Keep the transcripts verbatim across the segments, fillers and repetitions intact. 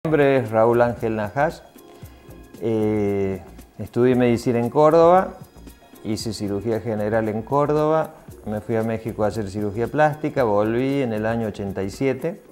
Mi nombre es Raúl Ángel Najás, eh, estudié medicina en Córdoba, hice cirugía general en Córdoba, me fui a México a hacer cirugía plástica, volví en el año ochenta y siete,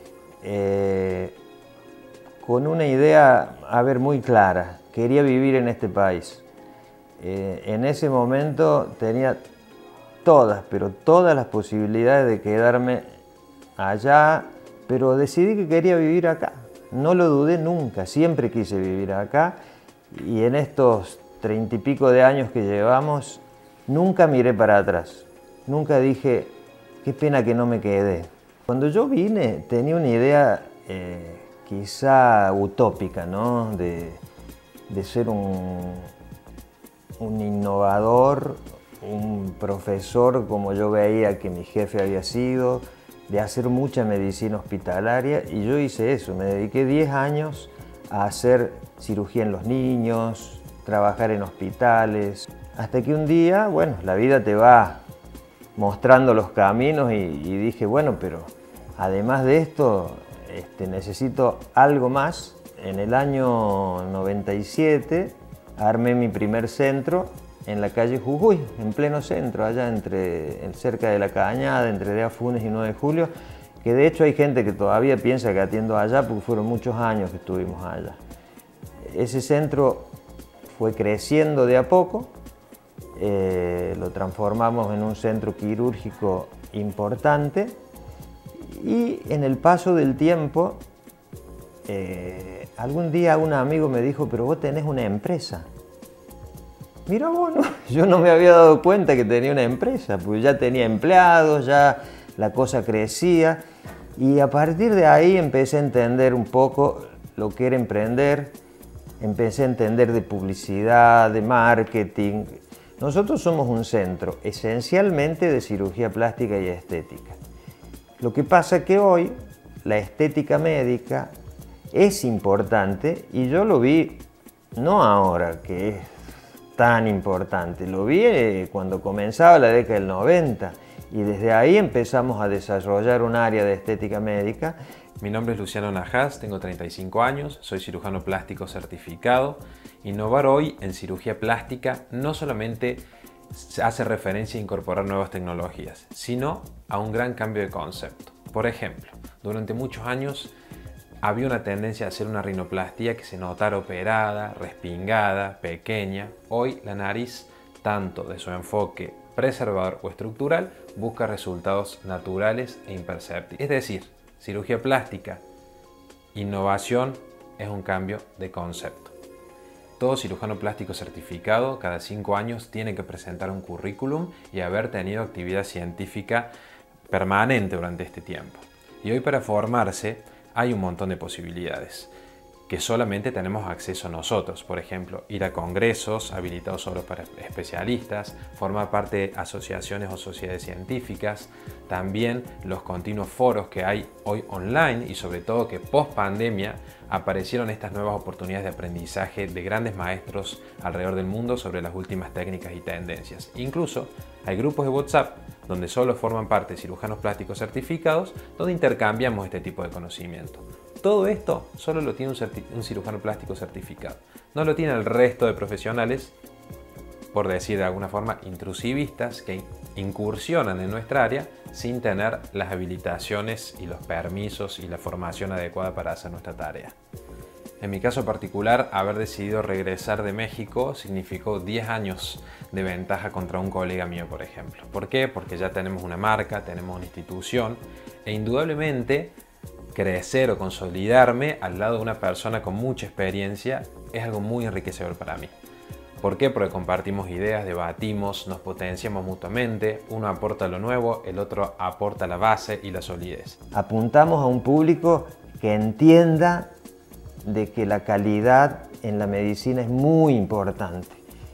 eh, con una idea, a ver, muy clara, quería vivir en este país. Eh, en ese momento tenía todas, pero todas las posibilidades de quedarme allá, pero decidí que quería vivir acá. No lo dudé nunca, siempre quise vivir acá y en estos treinta y pico de años que llevamos, nunca miré para atrás. Nunca dije, qué pena que no me quedé. Cuando yo vine tenía una idea eh, quizá utópica, ¿no? De, de ser un, un innovador, un profesor como yo veía que mi jefe había sido, de hacer mucha medicina hospitalaria, y yo hice eso, me dediqué diez años a hacer cirugía en los niños, trabajar en hospitales, hasta que un día, bueno, la vida te va mostrando los caminos y, y dije, bueno, pero además de esto, este, necesito algo más. En el año noventa y siete armé mi primer centro en la calle Jujuy, en pleno centro, allá entre, cerca de la Cañada, entre Dea Funes y nueve de julio, que de hecho hay gente que todavía piensa que atiendo allá porque fueron muchos años que estuvimos allá. Ese centro fue creciendo de a poco, eh, lo transformamos en un centro quirúrgico importante y en el paso del tiempo, eh, algún día un amigo me dijo, pero vos tenés una empresa. Mira vos, ¿no? Yo no me había dado cuenta que tenía una empresa, porque ya tenía empleados, ya la cosa crecía y a partir de ahí empecé a entender un poco lo que era emprender, empecé a entender de publicidad, de marketing. Nosotros somos un centro esencialmente de cirugía plástica y estética. Lo que pasa es que hoy la estética médica es importante y yo lo vi no ahora, que es tan importante. Lo vi cuando comenzaba la década del noventa y desde ahí empezamos a desarrollar un área de estética médica. Mi nombre es Luciano Najás, tengo treinta y cinco años, soy cirujano plástico certificado. Innovar hoy en cirugía plástica no solamente hace referencia a incorporar nuevas tecnologías, sino a un gran cambio de concepto. Por ejemplo, durante muchos años había una tendencia a hacer una rinoplastia que se notara operada, respingada, pequeña. Hoy la nariz, tanto de su enfoque preservador o estructural, busca resultados naturales e imperceptibles. Es decir, cirugía plástica, innovación es un cambio de concepto. Todo cirujano plástico certificado cada cinco años tiene que presentar un currículum y haber tenido actividad científica permanente durante este tiempo. Y hoy para formarse hay un montón de posibilidades que solamente tenemos acceso nosotros. Por ejemplo, ir a congresos habilitados solo para especialistas, formar parte de asociaciones o sociedades científicas, también los continuos foros que hay hoy online y sobre todo que post pandemia aparecieron estas nuevas oportunidades de aprendizaje de grandes maestros alrededor del mundo sobre las últimas técnicas y tendencias. Incluso hay grupos de WhatsApp donde solo forman parte cirujanos plásticos certificados, donde intercambiamos este tipo de conocimiento. Todo esto solo lo tiene un, un cirujano plástico certificado. No lo tiene el resto de profesionales, por decir de alguna forma, intrusivistas que incursionan en nuestra área sin tener las habilitaciones y los permisos y la formación adecuada para hacer nuestra tarea. En mi caso particular, haber decidido regresar de México significó diez años de ventaja contra un colega mío, por ejemplo. ¿Por qué? Porque ya tenemos una marca, tenemos una institución e indudablemente crecer o consolidarme al lado de una persona con mucha experiencia es algo muy enriquecedor para mí. ¿Por qué? Porque compartimos ideas, debatimos, nos potenciamos mutuamente, uno aporta lo nuevo, el otro aporta la base y la solidez. Apuntamos a un público que entienda de que la calidad en la medicina es muy importante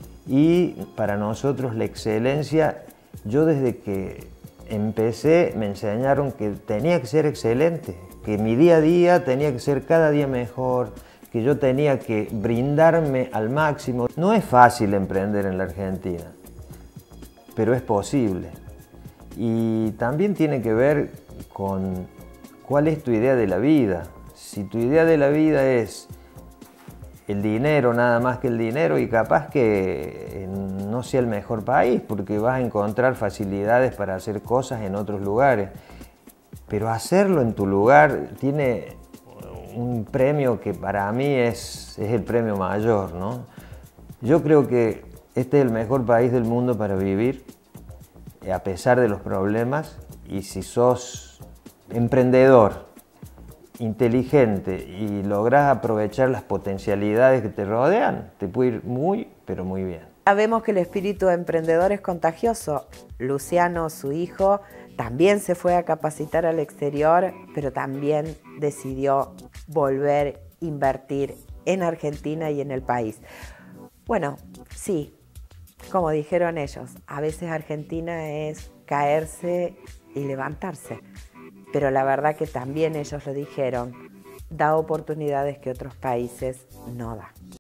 y para nosotros la excelencia, yo desde que empecé me enseñaron que tenía que ser excelente, que mi día a día tenía que ser cada día mejor, que yo tenía que brindarme al máximo. No es fácil emprender en la Argentina, pero es posible. Y también tiene que ver con cuál es tu idea de la vida. si tu idea de la vida es el dinero, nada más que el dinero, y capaz que no sea el mejor país, porque vas a encontrar facilidades para hacer cosas en otros lugares. Pero hacerlo en tu lugar tiene un premio que para mí es, es el premio mayor, ¿no? Yo creo que este es el mejor país del mundo para vivir, a pesar de los problemas, y si sos emprendedor, inteligente y lográs aprovechar las potencialidades que te rodean, te puede ir muy, pero muy bien. Sabemos que el espíritu emprendedor es contagioso. Luciano, su hijo, también se fue a capacitar al exterior, pero también decidió volver a invertir en Argentina y en el país. Bueno, sí, como dijeron ellos, a veces Argentina es caerse y levantarse, pero la verdad que también ellos lo dijeron, da oportunidades que otros países no dan.